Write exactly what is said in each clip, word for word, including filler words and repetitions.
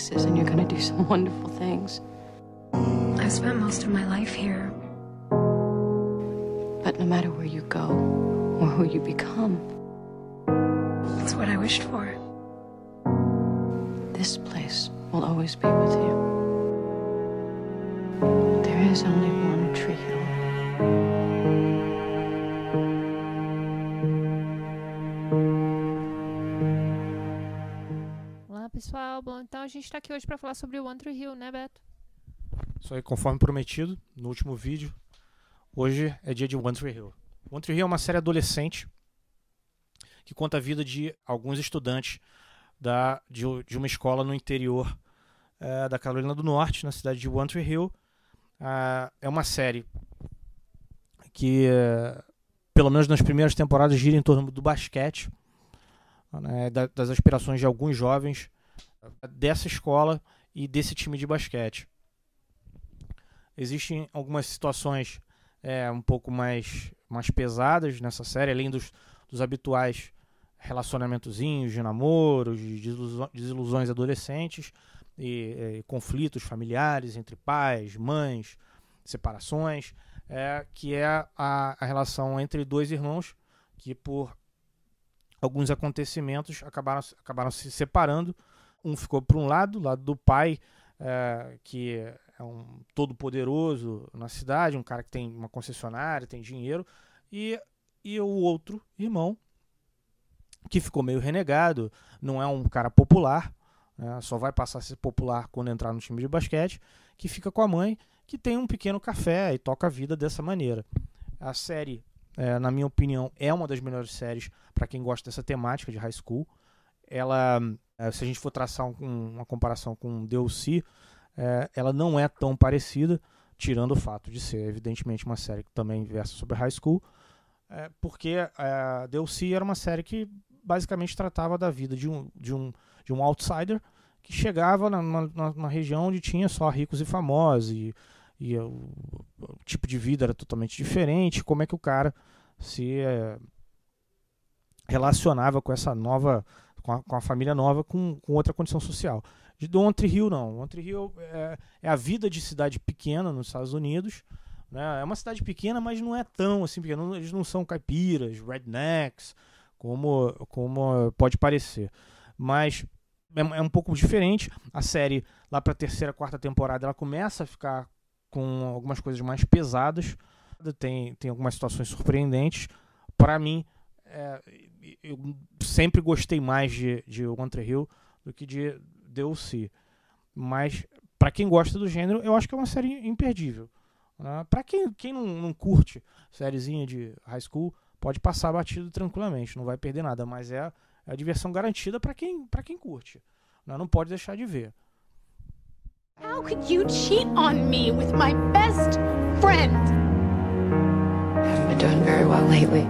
places and you're gonna do some wonderful things. I've spent most of my life here. But no matter where you go or who you become, It's what I wished for. this place will always be with you. There is only one Tree Hill. Olá, pessoal. Bom, então a gente tá aqui hoje pra falar sobre o One Tree Hill, né, Beto? Isso aí, conforme prometido no último vídeo, hoje é dia de One Tree Hill. One Tree Hill é uma série adolescente que conta a vida de alguns estudantes da, de, de uma escola no interior é, da Carolina do Norte, na cidade de One Tree Hill. Ah, é uma série que, é, pelo menos nas primeiras temporadas, gira em torno do basquete, né, da, das aspirações de alguns jovens dessa escola e desse time de basquete. Existem algumas situações é, um pouco mais, mais pesadas nessa série, além dos, dos habituais relacionamentozinhos de namoros, de desilusões, desilusões adolescentes e, e conflitos familiares entre pais, mães, separações, é, que é a, a relação entre dois irmãos que, por alguns acontecimentos, acabaram, acabaram se separando. Um ficou para um lado, lado do pai, é, que é um todo-poderoso na cidade, um cara que tem uma concessionária, tem dinheiro, e, e o outro irmão, que ficou meio renegado, não é um cara popular, né, só vai passar a ser popular quando entrar no time de basquete, que fica com a mãe, que tem um pequeno café e toca a vida dessa maneira. A série, é, na minha opinião, é uma das melhores séries para quem gosta dessa temática de high school. Ela, é, se a gente for traçar um, uma comparação com D L C, É, ela não é tão parecida, tirando o fato de ser, evidentemente, uma série que também versa sobre high school, é, porque a D L C era uma série que basicamente tratava da vida de um, de um, de um outsider que chegava na, na, na região onde tinha só ricos e famosos, e, e o, o tipo de vida era totalmente diferente, como é que o cara se é, relacionava com essa nova, com a, com a família nova, com, com outra condição social. De One Tree Hill não. One Tree Hill é, é a vida de cidade pequena nos Estados Unidos, né? É uma cidade pequena, mas não é tão assim pequena. Eles não são caipiras, rednecks, como, como pode parecer. Mas é, é um pouco diferente. A série, lá para a terceira, quarta temporada, ela começa a ficar com algumas coisas mais pesadas. Tem, tem algumas situações surpreendentes. Para mim, é, eu sempre gostei mais de, de One Tree Hill do que de D L C, mas para quem gosta do gênero, eu acho que é uma série imperdível, né? Para quem, quem não, não curte sériezinha de high school, pode passar batido tranquilamente, não vai perder nada, mas é, é a diversão garantida para quem, para quem curte, né? Não pode deixar de ver. How could you cheat on me with my best friend? I haven't been doing very well lately.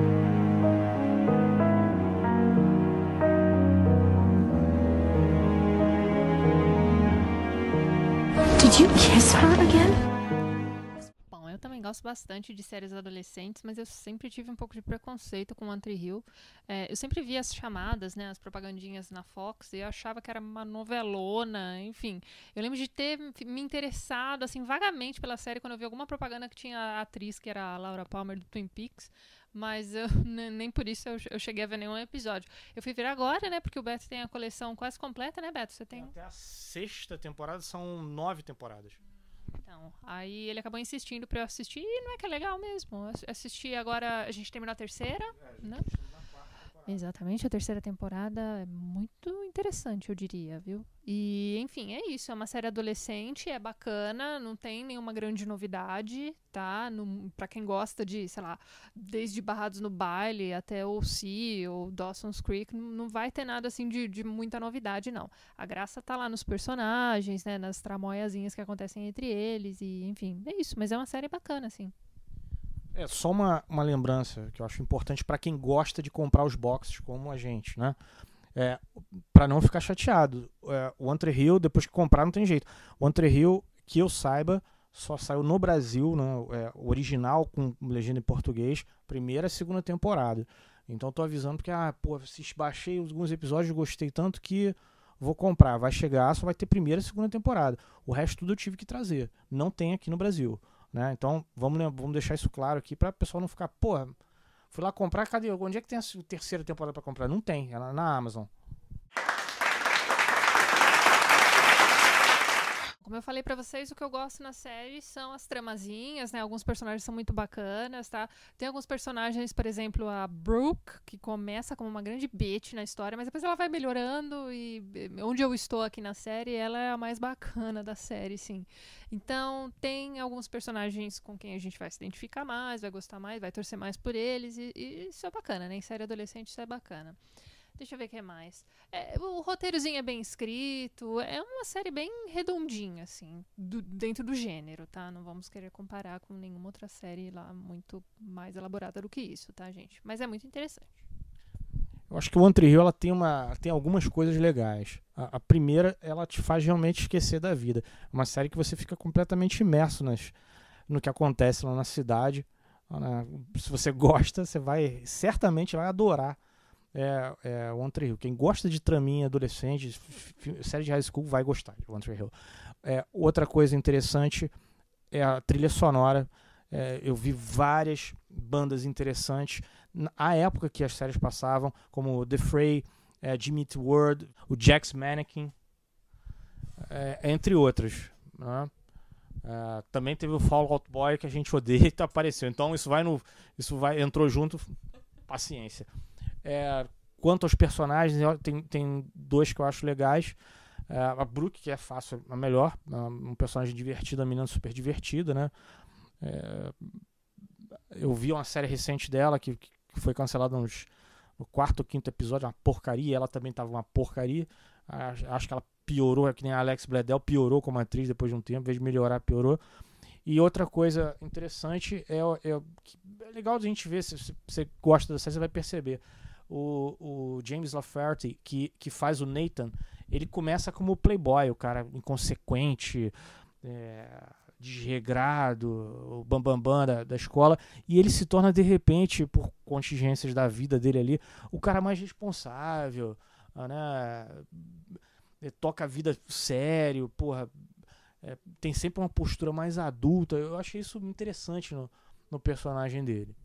Did you kiss her again? Bom, eu também gosto bastante de séries adolescentes, mas eu sempre tive um pouco de preconceito com One Tree Hill. É, eu sempre via as chamadas, né, as propagandinhas na Fox, e eu achava que era uma novelona, enfim. Eu lembro de ter me interessado, assim, vagamente pela série quando eu vi alguma propaganda que tinha a atriz, que era a Laura Palmer, do Twin Peaks, mas eu, nem por isso eu, eu cheguei a ver nenhum episódio. Eu fui ver agora, né, porque o Beto tem a coleção quase completa, né, Beto? Você tem... Até a sexta temporada, são nove temporadas. Então, aí ele acabou insistindo pra eu assistir, e não é que é legal mesmo. Eu assisti agora, a gente terminou a terceira, É, né? Exatamente, a terceira temporada é muito interessante, eu diria, viu? E, enfim, é isso, é uma série adolescente, é bacana, não tem nenhuma grande novidade, tá? No, pra quem gosta de, sei lá, desde Barrados no Baile até O C ou Dawson's Creek, não, não vai ter nada, assim, de, de muita novidade, não. A graça tá lá nos personagens, né, nas tramóiazinhas que acontecem entre eles, e, enfim, é isso, mas é uma série bacana, assim. É só uma, uma lembrança que eu acho importante para quem gosta de comprar os boxes como a gente, né? É, para não ficar chateado. É, o One Tree Hill, depois que comprar, não tem jeito. O One Tree Hill, que eu saiba, só saiu no Brasil, né? É, original com legenda em português, primeira e segunda temporada. Então tô avisando porque, ah, pô, baixei alguns episódios, gostei tanto que vou comprar, vai chegar, só vai ter primeira e segunda temporada. O resto tudo eu tive que trazer. Não tem aqui no Brasil. Né? Então, vamos, vamos deixar isso claro aqui para o pessoal não ficar, porra, fui lá comprar, cadê? Onde é que tem a terceira temporada para comprar? Não tem, é na Amazon. Como eu falei pra vocês, o que eu gosto na série são as tramazinhas, né? Alguns personagens são muito bacanas, tá? Tem alguns personagens, por exemplo, a Brooke, que começa como uma grande bitch na história, mas depois ela vai melhorando e onde eu estou aqui na série, ela é a mais bacana da série, sim. Então, tem alguns personagens com quem a gente vai se identificar mais, vai gostar mais, vai torcer mais por eles e, e isso é bacana, né? Em série adolescente isso é bacana. Deixa eu ver o que mais. É, o roteirozinho é bem escrito. É uma série bem redondinha, assim, do, dentro do gênero, tá? Não vamos querer comparar com nenhuma outra série lá muito mais elaborada do que isso, tá, gente? Mas é muito interessante. Eu acho que o One Tree Hill, ela tem, uma, tem algumas coisas legais. A, a primeira, ela te faz realmente esquecer da vida. É uma série que você fica completamente imerso nas, no que acontece lá na cidade. Né? Se você gosta, você vai certamente vai adorar É, é One Tree Hill. Quem gosta de traminha adolescente, série de high school, vai gostar de One Tree Hill. É, outra coisa interessante é a trilha sonora. É, eu vi várias bandas interessantes na época que as séries passavam, como The Fray, é, Jimmy Eat World, o Jack's Mannequin, é, entre outros. Né? É, também teve o Fall Out Boy, que a gente odeia e apareceu. Então isso vai no, isso vai entrou junto. Paciência. É, quanto aos personagens, tem, tem dois que eu acho legais. É, a Brooke, que é fácil, a melhor. Um personagem divertido, a menina super divertida, né? É, eu vi uma série recente dela que, que foi cancelada nos, no quarto ou quinto episódio, uma porcaria. Ela também estava uma porcaria. Acho que ela piorou, é que nem a Alex Bledel, piorou como atriz depois de um tempo, em vez de melhorar, piorou. E outra coisa interessante é, é, é legal de a gente ver, se, se você gosta da série, você vai perceber. O, o James Lafferty, que, que faz o Nathan, ele começa como playboy, o cara inconsequente, é, desregrado, o bambambam bam, bam da, da escola, e ele se torna de repente, por contingências da vida dele ali, o cara mais responsável, né? Ele toca a vida sério, porra, é, tem sempre uma postura mais adulta. Eu achei isso interessante no, no personagem dele.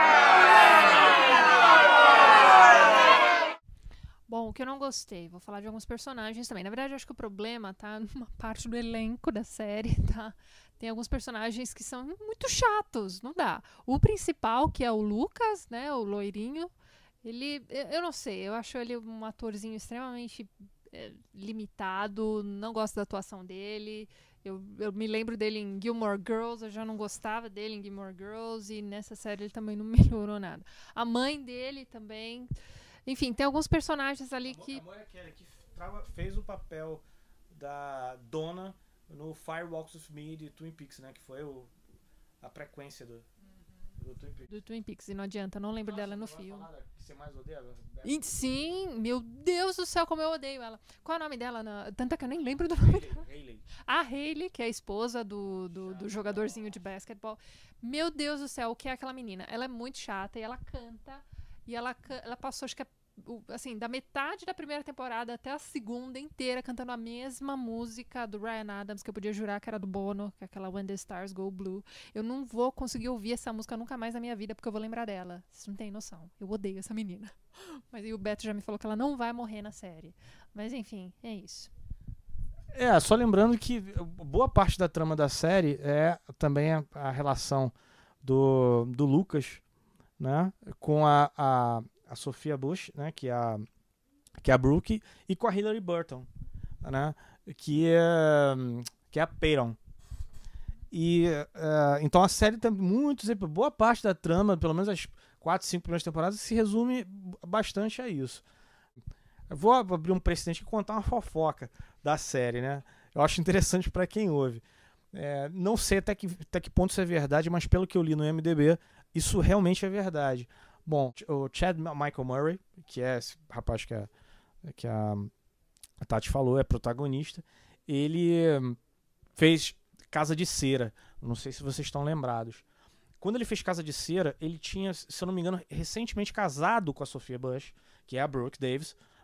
Bom, o que eu não gostei, vou falar de alguns personagens também. Na verdade, eu acho que o problema tá numa parte do elenco da série, tá? Tem alguns personagens que são muito chatos, não dá. O principal, que é o Lucas, né, o loirinho, ele, eu não sei, eu acho ele um atorzinho extremamente é, limitado, não gosto da atuação dele. Eu, eu me lembro dele em Gilmore Girls, eu já não gostava dele em Gilmore Girls, e nessa série ele também não melhorou nada. A mãe dele também... Enfim, tem alguns personagens ali que... A mãe é aquela que fez o papel da Donna no Firewalks with Me de Twin Peaks, né? Que foi o, a frequência do, do Twin Peaks. Do Twin Peaks, e não adianta, eu não lembro Nossa, dela no vai filme. falar que você mais odeia? E, sim, meu Deus do céu, como eu odeio ela. Qual é o nome dela? Na... Tanto é que eu nem lembro do nome dela. Hayley. A Hayley, que é a esposa do, do, do jogadorzinho de basquetebol. Meu Deus do céu, o que é aquela menina? Ela é muito chata e ela canta. E ela, ela passou, acho que é assim, da metade da primeira temporada até a segunda inteira cantando a mesma música do Ryan Adams, que eu podia jurar que era do Bono, que é aquela When the Stars Go Blue. Eu não vou conseguir ouvir essa música nunca mais na minha vida, porque eu vou lembrar dela. Vocês não têm noção. Eu odeio essa menina. Mas aí o Beto já me falou que ela não vai morrer na série. Mas enfim, é isso. É, só lembrando que boa parte da trama da série é também a, a relação do, do Lucas, né, com a, a a Sophia Bush, né, que é a, que é a Brooke, e com a Hilary Burton, né, que é, que é a Peyton. E, uh, então a série tem muito, boa parte da trama, pelo menos as quatro, cinco primeiras temporadas, se resume bastante a isso. Eu vou abrir um precedente e contar uma fofoca da série, né? Eu acho interessante para quem ouve. É, não sei até que, até que ponto isso é verdade, mas pelo que eu li no I M D B, isso realmente é verdade. Bom, o Chad Michael Murray, que é esse rapaz que a, que a Tati falou, é protagonista, ele fez Casa de Cera. Não sei se vocês estão lembrados. Quando ele fez Casa de Cera, ele tinha, se eu não me engano, recentemente casado com a Sophia Bush, que é a Brooke Davis,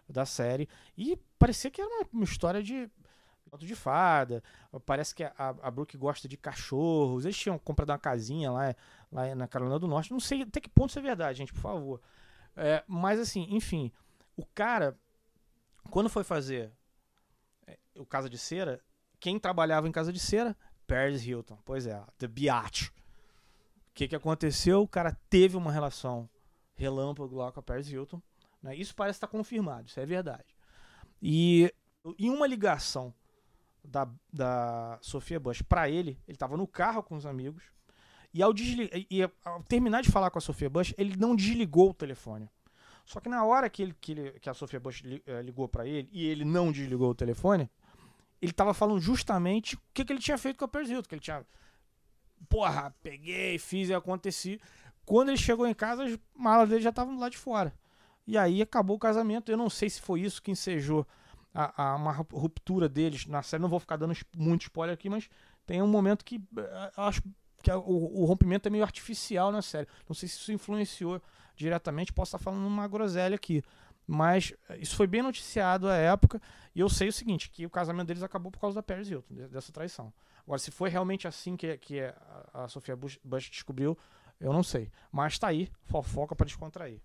da série. E parecia que era uma, uma história de conto de fada. Parece que a, a Brooke gosta de cachorros. Eles tinham comprado uma casinha lá, lá na Carolina do Norte. Não sei até que ponto isso é verdade, gente, por favor. É, mas assim, enfim, o cara, quando foi fazer é, o Casa de Cera, quem trabalhava em Casa de Cera? Paris Hilton. Pois é, The Biatch. O que, que aconteceu? O cara teve uma relação relâmpago lá com a Paris Hilton. Né? Isso parece estar confirmado, isso é verdade. E em uma ligação da, da Sophia Bush para ele, ele estava no carro com os amigos, e ao, desligar, e ao terminar de falar com a Sophia Bush, ele não desligou o telefone. Só que na hora que, ele, que, ele, que a Sophia Bush ligou para ele, e ele não desligou o telefone, ele estava falando justamente o que, que ele tinha feito com a Paris Hilton, que ele tinha, porra, peguei, fiz e aconteci. Quando ele chegou em casa, as malas dele já estavam do lado de fora. E aí acabou o casamento. Eu não sei se foi isso que ensejou a, a uma ruptura deles na série. Não vou ficar dando muito spoiler aqui, mas tem um momento que eu acho que o, o rompimento é meio artificial na série. Não sei se isso influenciou diretamente. Posso estar falando uma groselha aqui. Mas isso foi bem noticiado à época. E eu sei o seguinte, que o casamento deles acabou por causa da Paris Hilton, dessa traição. Agora, se foi realmente assim que, que a, a Sophia Bush, Bush descobriu, eu não sei. Mas tá aí, fofoca para descontrair.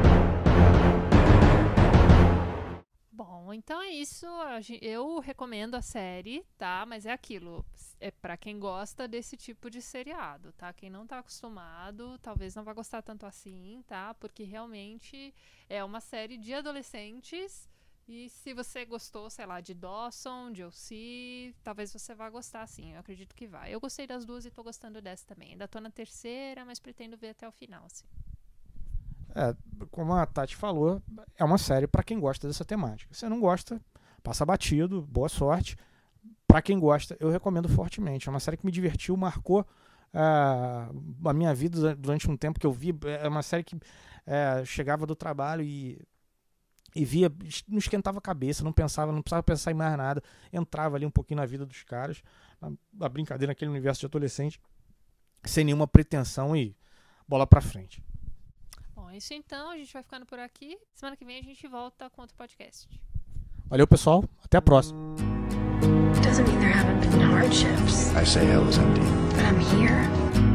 Bom, então é isso. Eu recomendo a série, tá? Mas é aquilo. É pra quem gosta desse tipo de seriado, tá? Quem não tá acostumado, talvez não vá gostar tanto assim, tá? Porque realmente é uma série de adolescentes. E se você gostou, sei lá, de Dawson, de O C, talvez você vá gostar, sim. Eu acredito que vai. Eu gostei das duas e tô gostando dessa também. Ainda tô na terceira, mas pretendo ver até o final, assim. É, como a Tati falou, é uma série pra quem gosta dessa temática. Se você não gosta, passa batido, boa sorte. Pra quem gosta, eu recomendo fortemente. É uma série que me divertiu, marcou uh, a minha vida durante um tempo que eu vi. É uma série que uh, chegava do trabalho e... E via, não esquentava a cabeça, não pensava, não precisava pensar em mais nada. Entrava ali um pouquinho na vida dos caras, a, a brincadeira naquele universo de adolescente, sem nenhuma pretensão e bola pra frente. Bom, é isso então, a gente vai ficando por aqui. Semana que vem a gente volta com outro podcast. Valeu, pessoal. Até a próxima. Doesn't mean there haven't been hardships. I say hell is empty. But I'm here.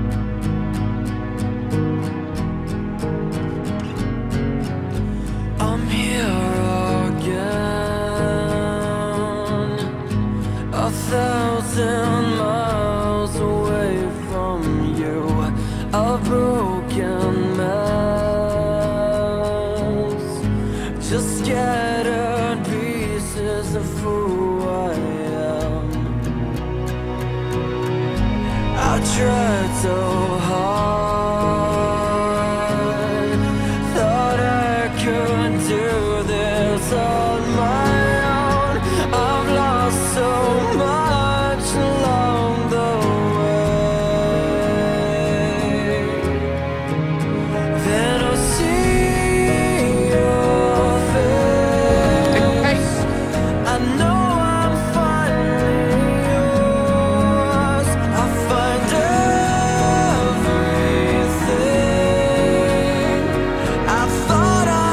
I'm here again, a thousand miles away from you, a broken mess, just scattered pieces of who I am. I tried so hard, do this on my own. I've lost so much along the way. Then I see your face. I know I'm finally yours. I find everything I thought I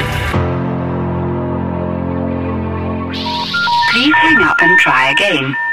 Please hang up and try again.